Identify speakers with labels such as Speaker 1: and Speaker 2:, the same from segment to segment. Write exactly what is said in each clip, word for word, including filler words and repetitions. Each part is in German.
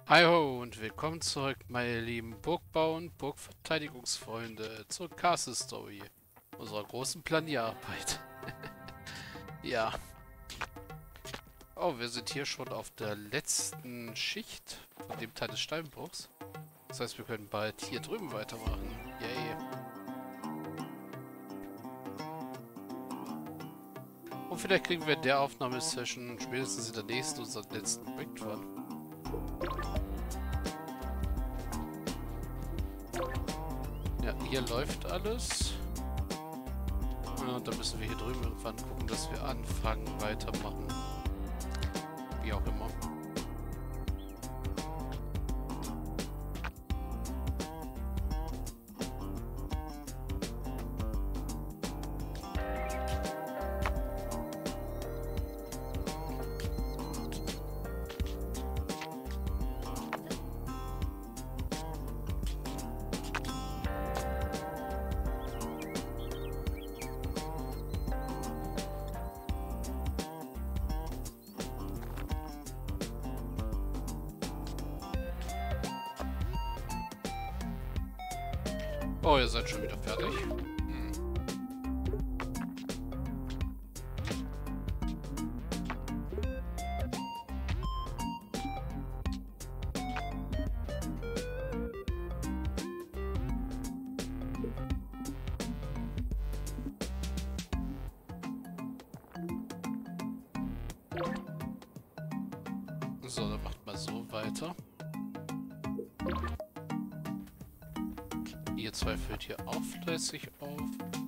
Speaker 1: Hi ho und willkommen zurück, meine lieben Burgbau- und Burgverteidigungsfreunde, zur Castle Story, unserer großen Planierarbeit. Ja. Oh, wir sind hier schon auf der letzten Schicht von dem Teil des Steinbruchs. Das heißt, wir können bald hier drüben weitermachen. Yay. Und vielleicht kriegen wir in der Aufnahmesession spätestens in der nächsten unseren letzten Breakthrough. Ja, hier läuft alles. Ja, und dann müssen wir hier drüben irgendwann gucken, dass wir anfangen, weitermachen. Wie auch immer. Oh, ihr seid schon wieder fertig. Hm. So, dann macht mal so weiter. Ihr zwei füllt hier auch fleißig auf.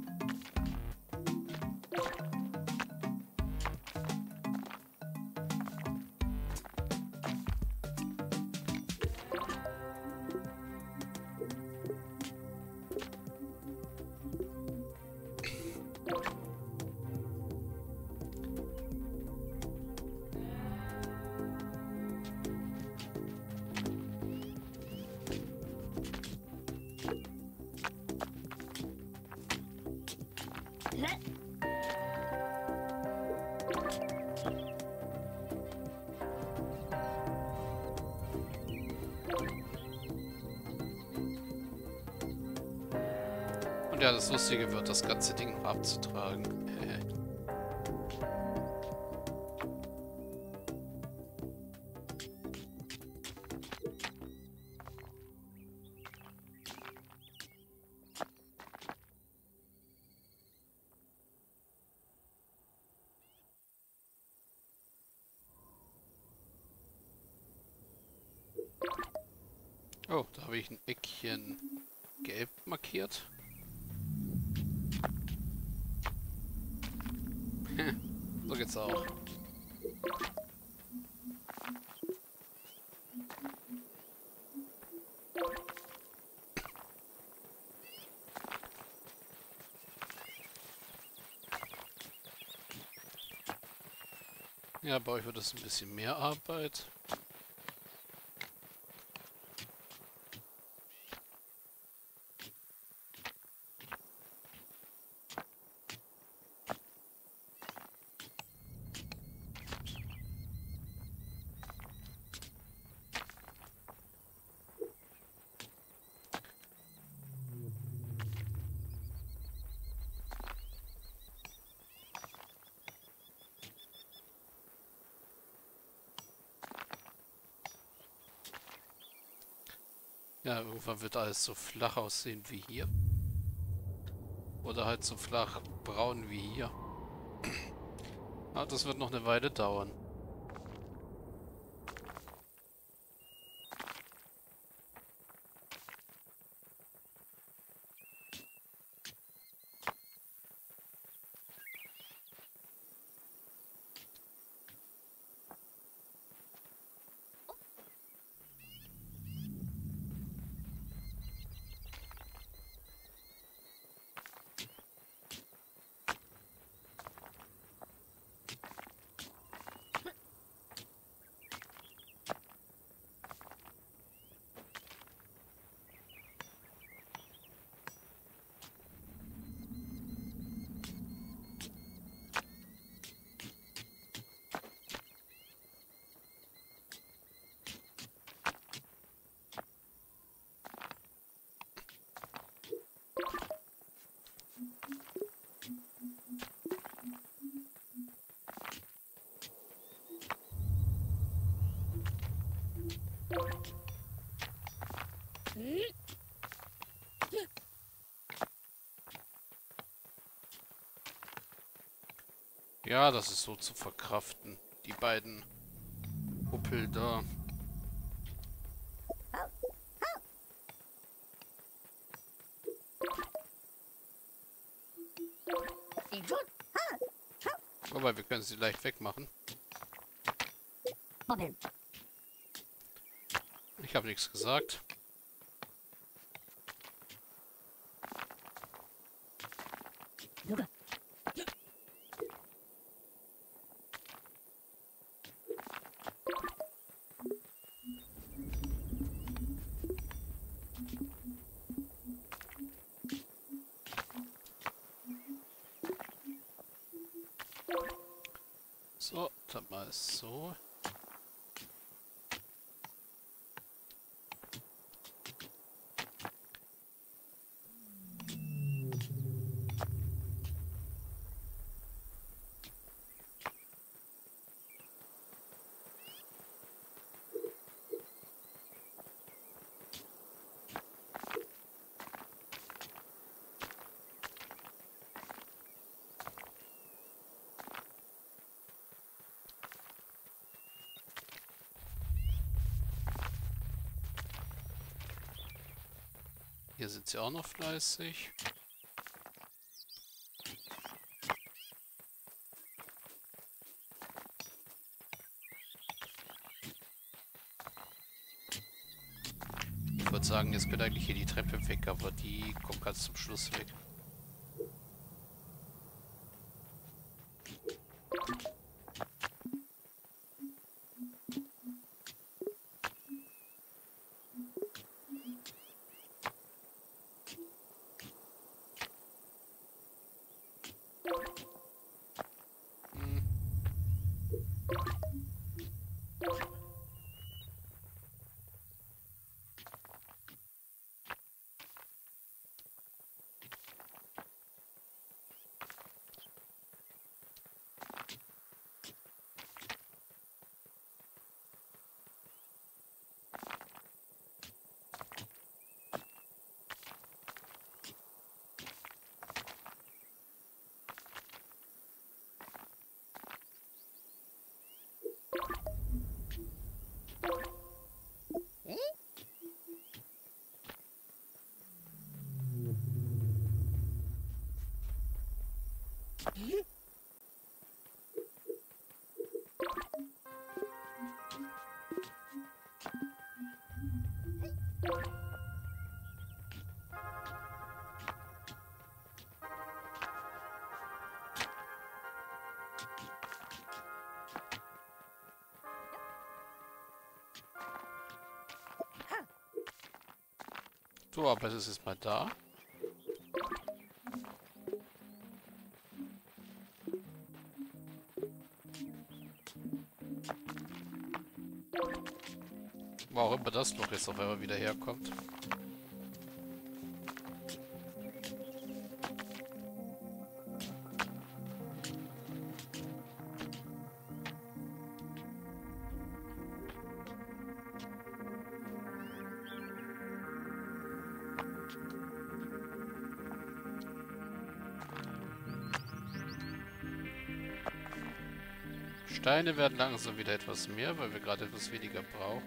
Speaker 1: Und ja, das Lustige wird, das ganze Ding noch abzutragen. Oh, da habe ich ein Eckchen gelb markiert. So geht's auch. Ja, bei euch wird es ein bisschen mehr Arbeit. Ja, irgendwann wird alles so flach aussehen wie hier. Oder halt so flach braun wie hier. Aber das wird noch eine Weile dauern. Ja, das ist so zu verkraften. Die beiden Huppel da. Wobei, wir können sie leicht wegmachen. Ich habe nichts gesagt. So, dann mal so. Hier sind sie auch noch fleißig. Ich würde sagen, jetzt könnte eigentlich hier die Treppe weg, aber die kommt ganz zum Schluss weg. Hm. So, aber das ist mal da. Wo auch immer das Loch jetzt auf einmal wieder herkommt. Steine werden langsam wieder etwas mehr, weil wir gerade etwas weniger brauchen.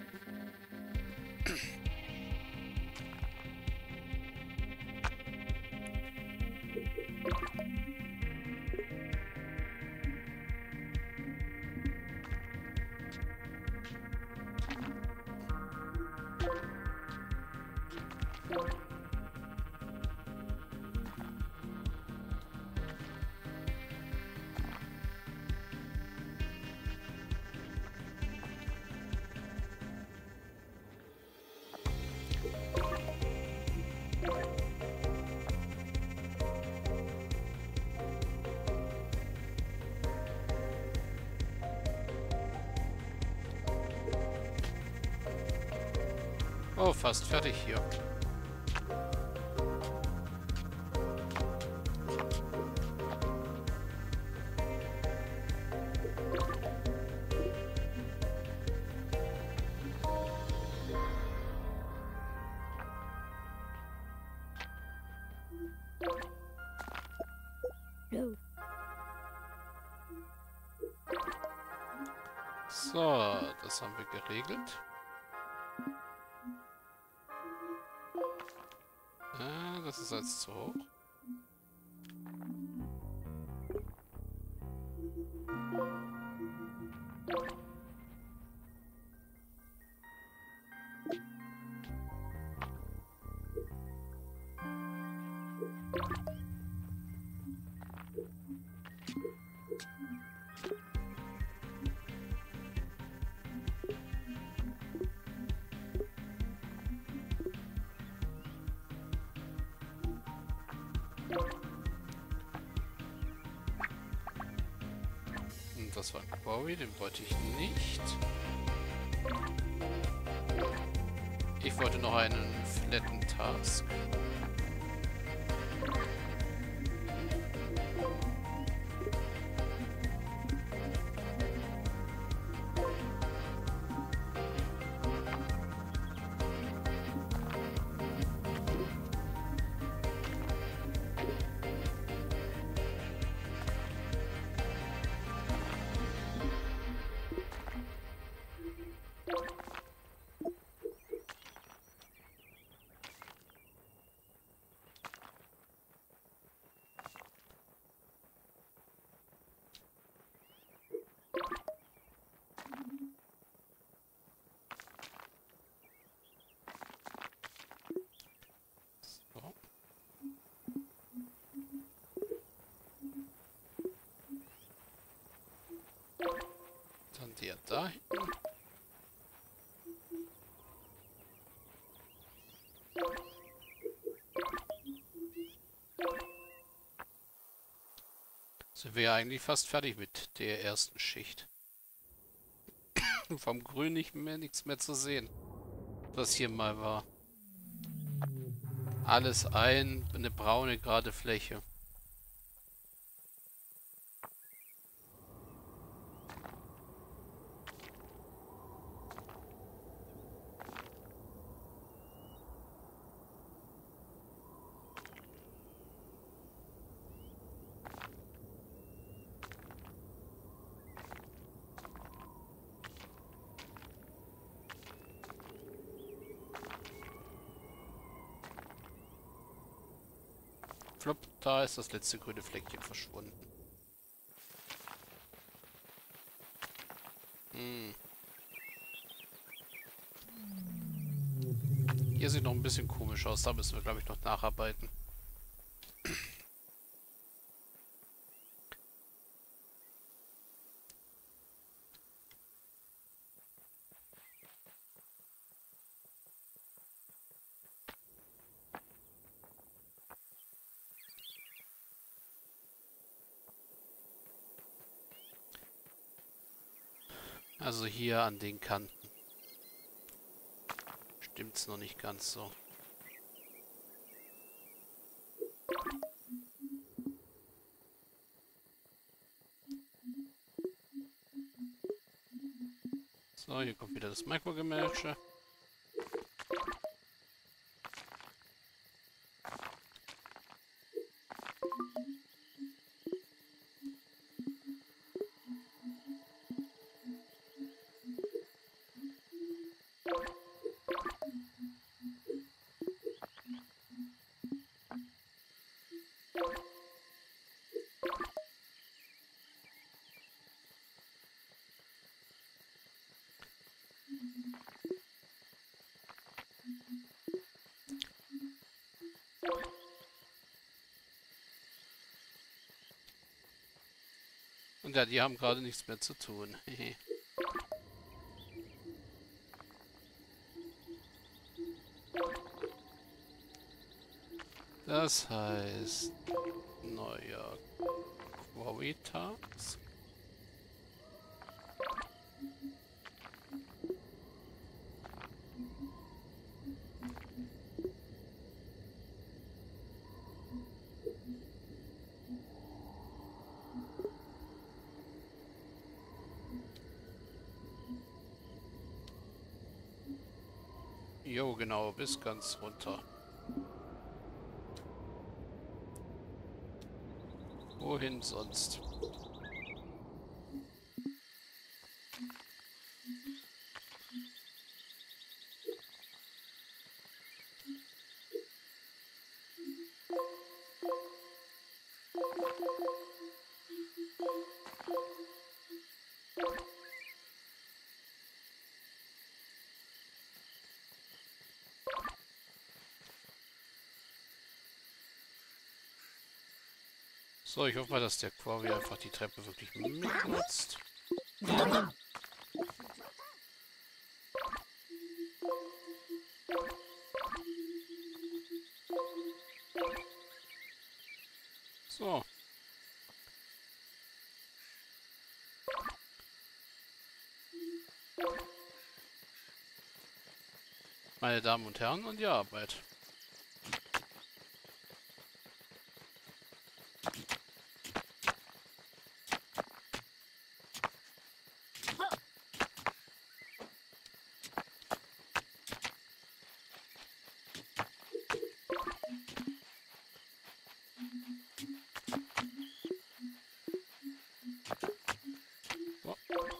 Speaker 1: Oh, fast fertig hier. So, das haben wir geregelt. Ah, das ist jetzt zu hoch. Und das war ein Quarry, den wollte ich nicht. Ich wollte noch einen Flatten Task. So. Dann der da hinten. Sind wir ja eigentlich fast fertig mit der ersten Schicht. Vom Grün nicht mehr nichts mehr zu sehen, was hier mal war. Alles ein, eine braune gerade Fläche. Flop, da ist das letzte grüne Fleckchen verschwunden. Hm. Hier sieht noch ein bisschen komisch aus, da müssen wir, glaube ich, noch nacharbeiten. Also hier an den Kanten. Stimmt's noch nicht ganz so. So, hier kommt wieder das Microgemäsche. Und ja, die haben gerade nichts mehr zu tun. Das heißt, neuer Quarry-Task. Jo, genau, bis ganz runter. Wohin sonst? So, ich hoffe mal, dass der Quarry einfach die Treppe wirklich mitnutzt. So. Meine Damen und Herren, an die Arbeit. So.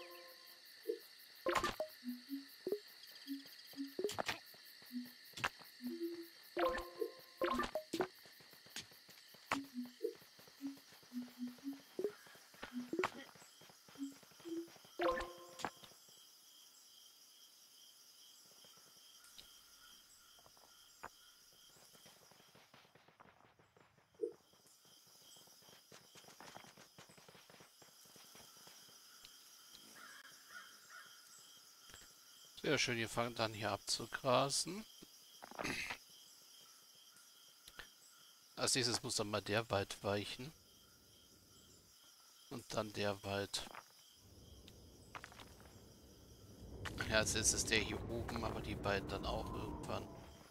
Speaker 1: Sehr schön, ihr fangt dann hier abzugrasen. Als nächstes muss dann mal der Wald weichen. Und dann der Wald. Ja, als nächstes ist der hier oben, aber die beiden dann auch irgendwann.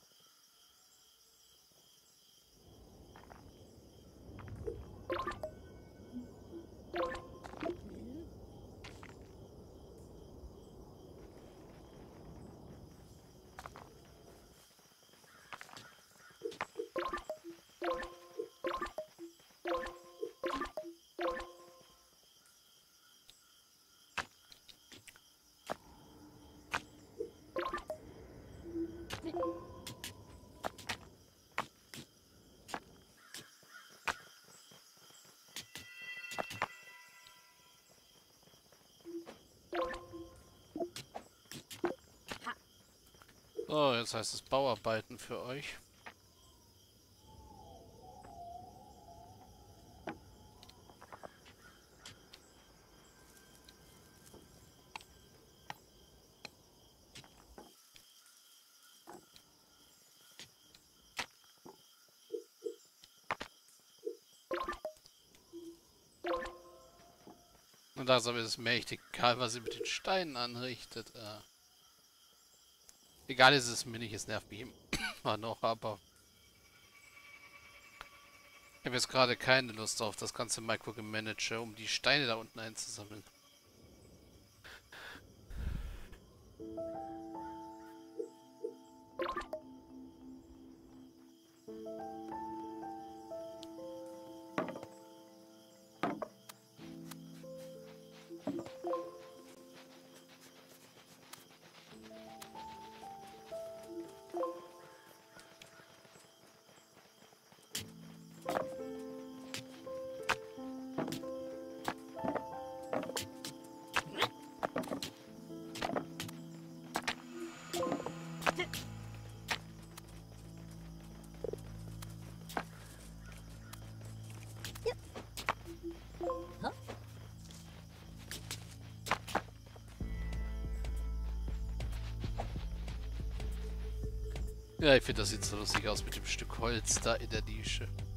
Speaker 1: So, jetzt heißt es Bauarbeiten für euch. Und langsam ist es mir echt egal, was ihr mit den Steinen anrichtet. Äh, egal ist es mir nicht, es nervt mich immer noch, aber ich habe jetzt gerade keine Lust auf das ganze Microgemanager, um die Steine da unten einzusammeln. Ja, ich finde, das sieht so lustig aus mit dem Stück Holz da in der Nische.